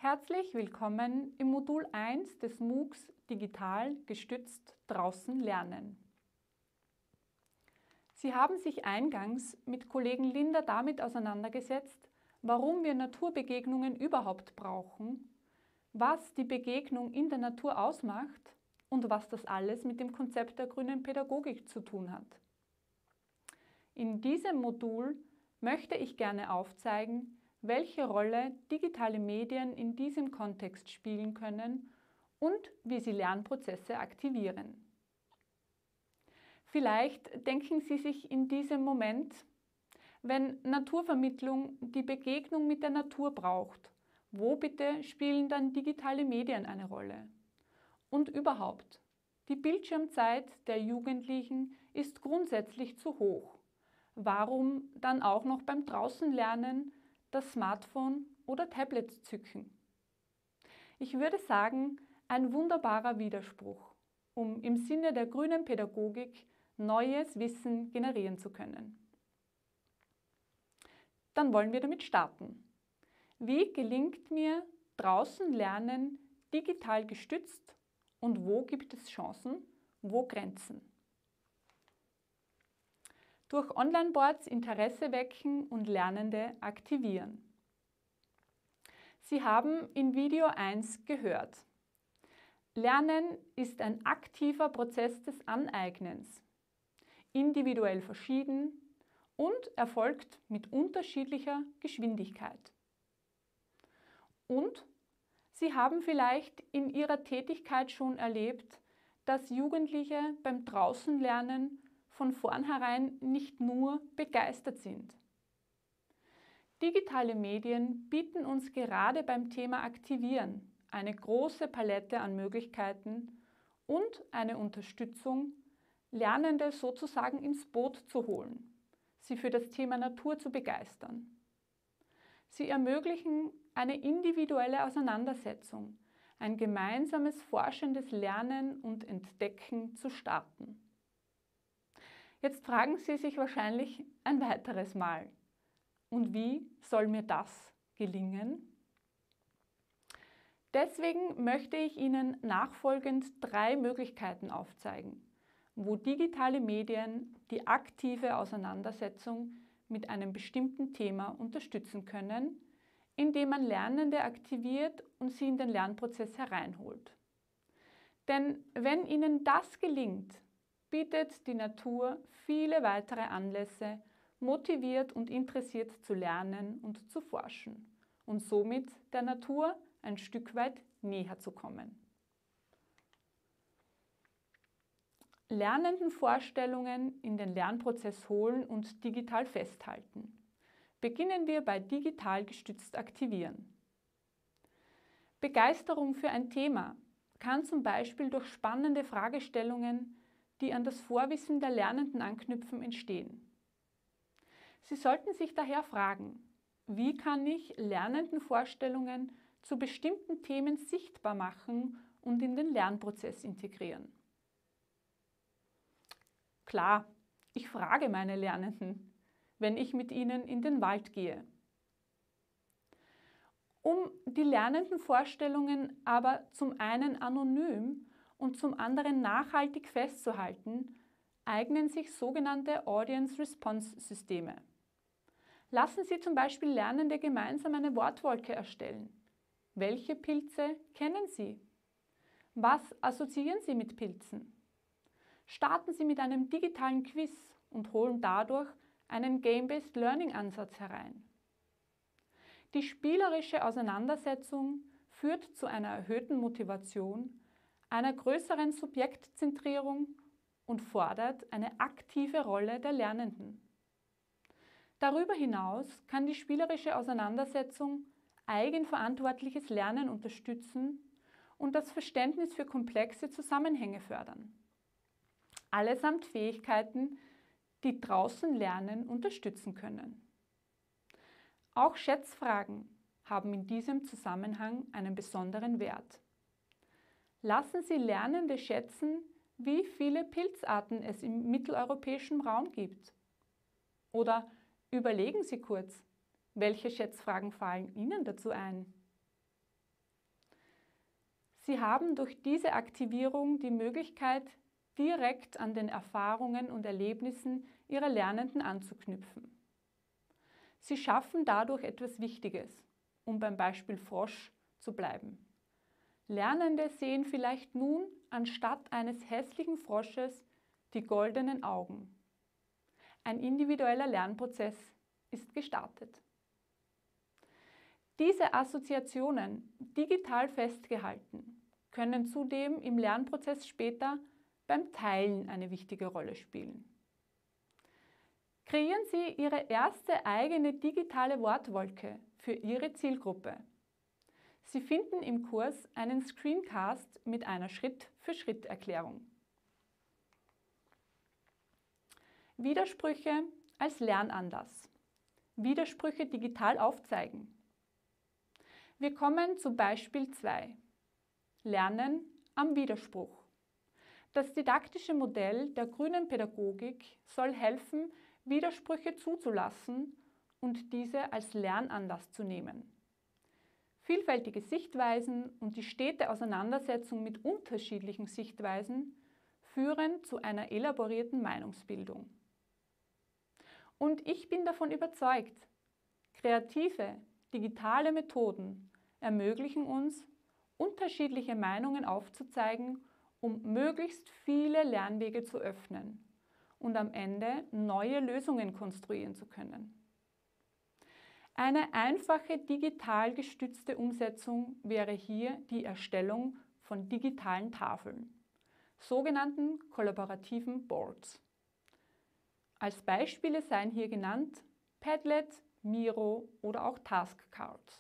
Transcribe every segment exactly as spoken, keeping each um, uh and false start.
Herzlich willkommen im Modul eins des MOOCs Digital gestützt draußen lernen. Sie haben sich eingangs mit Kollegen Linda damit auseinandergesetzt, warum wir Naturbegegnungen überhaupt brauchen, was die Begegnung in der Natur ausmacht und was das alles mit dem Konzept der grünen Pädagogik zu tun hat. In diesem Modul möchte ich gerne aufzeigen, welche Rolle digitale Medien in diesem Kontext spielen können und wie sie Lernprozesse aktivieren. Vielleicht denken Sie sich in diesem Moment, wenn Naturvermittlung die Begegnung mit der Natur braucht, wo bitte spielen dann digitale Medien eine Rolle? Und überhaupt, die Bildschirmzeit der Jugendlichen ist grundsätzlich zu hoch. Warum dann auch noch beim Draußenlernen das Smartphone oder Tablet zücken? Ich würde sagen, ein wunderbarer Widerspruch, um im Sinne der grünen Pädagogik neues Wissen generieren zu können. Dann wollen wir damit starten. Wie gelingt mir draußen Lernen digital gestützt und wo gibt es Chancen, wo Grenzen? Durch Online-Boards Interesse wecken und Lernende aktivieren. Sie haben in Video eins gehört. Lernen ist ein aktiver Prozess des Aneignens, individuell verschieden und erfolgt mit unterschiedlicher Geschwindigkeit. Und Sie haben vielleicht in Ihrer Tätigkeit schon erlebt, dass Jugendliche beim Draußenlernen von vornherein nicht nur begeistert sind. Digitale Medien bieten uns gerade beim Thema Aktivieren eine große Palette an Möglichkeiten und eine Unterstützung, Lernende sozusagen ins Boot zu holen, sie für das Thema Natur zu begeistern. Sie ermöglichen eine individuelle Auseinandersetzung, ein gemeinsames forschendes Lernen und Entdecken zu starten. Jetzt fragen Sie sich wahrscheinlich ein weiteres Mal: Und wie soll mir das gelingen? Deswegen möchte ich Ihnen nachfolgend drei Möglichkeiten aufzeigen, wo digitale Medien die aktive Auseinandersetzung mit einem bestimmten Thema unterstützen können, indem man Lernende aktiviert und sie in den Lernprozess hereinholt. Denn wenn Ihnen das gelingt, bietet die Natur viele weitere Anlässe, motiviert und interessiert zu lernen und zu forschen und somit der Natur ein Stück weit näher zu kommen. Lernendenvorstellungen in den Lernprozess holen und digital festhalten. Beginnen wir bei digital gestützt aktivieren. Begeisterung für ein Thema kann zum Beispiel durch spannende Fragestellungen, die an das Vorwissen der Lernenden anknüpfen, entstehen. Sie sollten sich daher fragen: Wie kann ich Lernendenvorstellungen zu bestimmten Themen sichtbar machen und in den Lernprozess integrieren? Klar, ich frage meine Lernenden, wenn ich mit ihnen in den Wald gehe. Um die Lernendenvorstellungen aber zum einen anonym und zum anderen nachhaltig festzuhalten, eignen sich sogenannte Audience-Response-Systeme. Lassen Sie zum Beispiel Lernende gemeinsam eine Wortwolke erstellen. Welche Pilze kennen Sie? Was assoziieren Sie mit Pilzen? Starten Sie mit einem digitalen Quiz und holen dadurch einen Game-Based Learning-Ansatz herein. Die spielerische Auseinandersetzung führt zu einer erhöhten Motivation, einer größeren Subjektzentrierung und fordert eine aktive Rolle der Lernenden. Darüber hinaus kann die spielerische Auseinandersetzung eigenverantwortliches Lernen unterstützen und das Verständnis für komplexe Zusammenhänge fördern. Allesamt Fähigkeiten, die draußen Lernen unterstützen können. Auch Schätzfragen haben in diesem Zusammenhang einen besonderen Wert. Lassen Sie Lernende schätzen, wie viele Pilzarten es im mitteleuropäischen Raum gibt. Oder überlegen Sie kurz, welche Schätzfragen fallen Ihnen dazu ein? Sie haben durch diese Aktivierung die Möglichkeit, direkt an den Erfahrungen und Erlebnissen Ihrer Lernenden anzuknüpfen. Sie schaffen dadurch etwas Wichtiges, um beim Beispiel Frosch zu bleiben. Lernende sehen vielleicht nun anstatt eines hässlichen Frosches die goldenen Augen. Ein individueller Lernprozess ist gestartet. Diese Assoziationen, digital festgehalten, können zudem im Lernprozess später beim Teilen eine wichtige Rolle spielen. Kreieren Sie Ihre erste eigene digitale Wortwolke für Ihre Zielgruppe. Sie finden im Kurs einen Screencast mit einer Schritt-für-Schritt-Erklärung. Widersprüche als Lernanlass. Widersprüche digital aufzeigen. Wir kommen zu Beispiel zwei. Lernen am Widerspruch. Das didaktische Modell der grünen Pädagogik soll helfen, Widersprüche zuzulassen und diese als Lernanlass zu nehmen. Vielfältige Sichtweisen und die stete Auseinandersetzung mit unterschiedlichen Sichtweisen führen zu einer elaborierten Meinungsbildung. Und ich bin davon überzeugt, kreative, digitale Methoden ermöglichen uns, unterschiedliche Meinungen aufzuzeigen, um möglichst viele Lernwege zu öffnen und am Ende neue Lösungen konstruieren zu können. Eine einfache digital gestützte Umsetzung wäre hier die Erstellung von digitalen Tafeln, sogenannten kollaborativen Boards. Als Beispiele seien hier genannt Padlet, Miro oder auch Taskcards.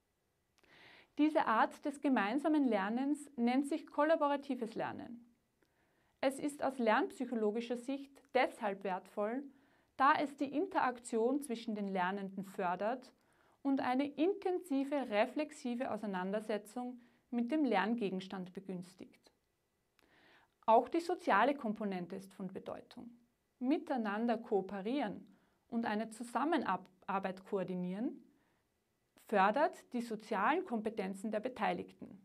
Diese Art des gemeinsamen Lernens nennt sich kollaboratives Lernen. Es ist aus lernpsychologischer Sicht deshalb wertvoll, da es die Interaktion zwischen den Lernenden fördert und eine intensive reflexive Auseinandersetzung mit dem Lerngegenstand begünstigt. Auch die soziale Komponente ist von Bedeutung. Miteinander kooperieren und eine Zusammenarbeit koordinieren fördert die sozialen Kompetenzen der Beteiligten.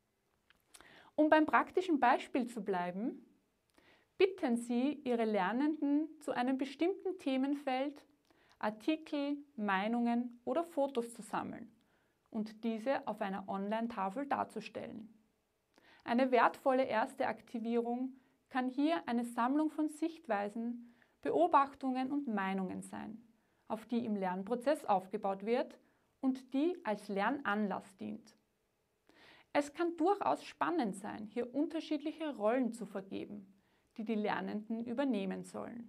Um beim praktischen Beispiel zu bleiben, bitten Sie Ihre Lernenden zu einem bestimmten Themenfeld Artikel, Meinungen oder Fotos zu sammeln und diese auf einer Online-Tafel darzustellen. Eine wertvolle erste Aktivierung kann hier eine Sammlung von Sichtweisen, Beobachtungen und Meinungen sein, auf die im Lernprozess aufgebaut wird und die als Lernanlass dient. Es kann durchaus spannend sein, hier unterschiedliche Rollen zu vergeben, die die Lernenden übernehmen sollen.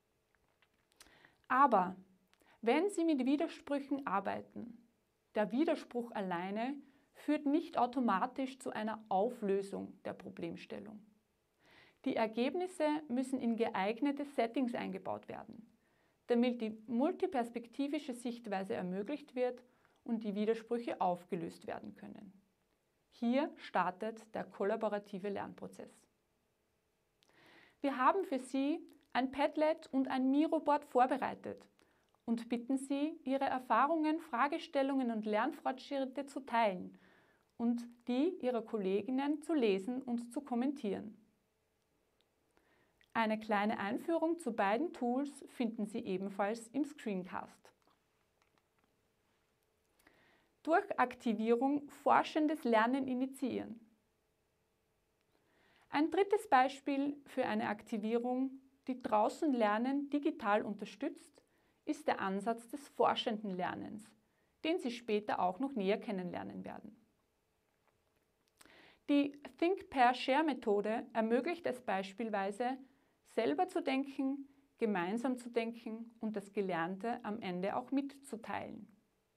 Aber wenn Sie mit Widersprüchen arbeiten, der Widerspruch alleine führt nicht automatisch zu einer Auflösung der Problemstellung. Die Ergebnisse müssen in geeignete Settings eingebaut werden, damit die multiperspektivische Sichtweise ermöglicht wird und die Widersprüche aufgelöst werden können. Hier startet der kollaborative Lernprozess. Wir haben für Sie ein Padlet und ein Miro-Board vorbereitet und bitten Sie, Ihre Erfahrungen, Fragestellungen und Lernfortschritte zu teilen und die Ihrer Kolleginnen zu lesen und zu kommentieren. Eine kleine Einführung zu beiden Tools finden Sie ebenfalls im Screencast. Durch Aktivierung forschendes Lernen initiieren. Ein drittes Beispiel für eine Aktivierung, die draußen Lernen digital unterstützt, ist der Ansatz des forschenden Lernens, den Sie später auch noch näher kennenlernen werden. Die Think-Pair-Share-Methode ermöglicht es beispielsweise, selber zu denken, gemeinsam zu denken und das Gelernte am Ende auch mitzuteilen.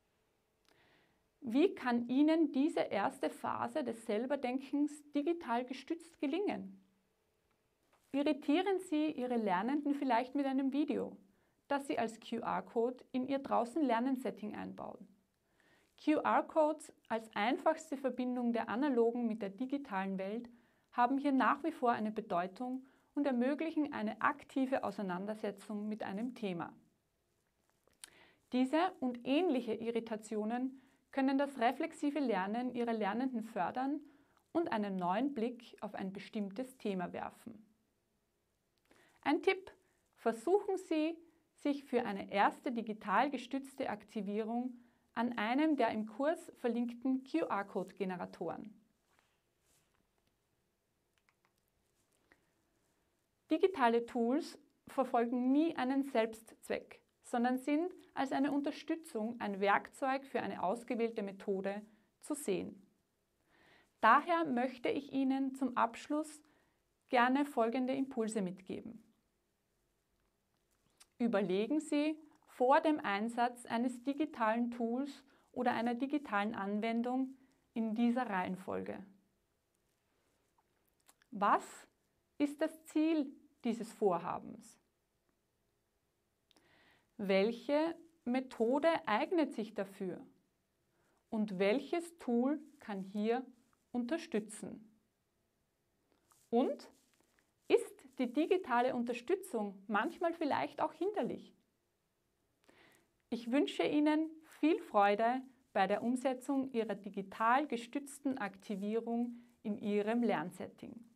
Wie kann Ihnen diese erste Phase des Selberdenkens digital gestützt gelingen? Irritieren Sie Ihre Lernenden vielleicht mit einem Video, das Sie als Q R-Code in Ihr Draußen-Lernen-Setting einbauen. Q R-Codes als einfachste Verbindung der analogen mit der digitalen Welt haben hier nach wie vor eine Bedeutung und ermöglichen eine aktive Auseinandersetzung mit einem Thema. Diese und ähnliche Irritationen können das reflexive Lernen Ihrer Lernenden fördern und einen neuen Blick auf ein bestimmtes Thema werfen. Ein Tipp: Versuchen Sie, sich für eine erste digital gestützte Aktivierung an einem der im Kurs verlinkten Q R-Code-Generatoren. Digitale Tools verfolgen nie einen Selbstzweck, sondern sind als eine Unterstützung, ein Werkzeug für eine ausgewählte Methode zu sehen. Daher möchte ich Ihnen zum Abschluss gerne folgende Impulse mitgeben. Überlegen Sie vor dem Einsatz eines digitalen Tools oder einer digitalen Anwendung in dieser Reihenfolge. Was ist das Ziel dieses Vorhabens? Welche Methode eignet sich dafür? Und welches Tool kann hier unterstützen? Und ist die digitale Unterstützung manchmal vielleicht auch hinderlich? Ich wünsche Ihnen viel Freude bei der Umsetzung Ihrer digital gestützten Aktivierung in Ihrem Lernsetting.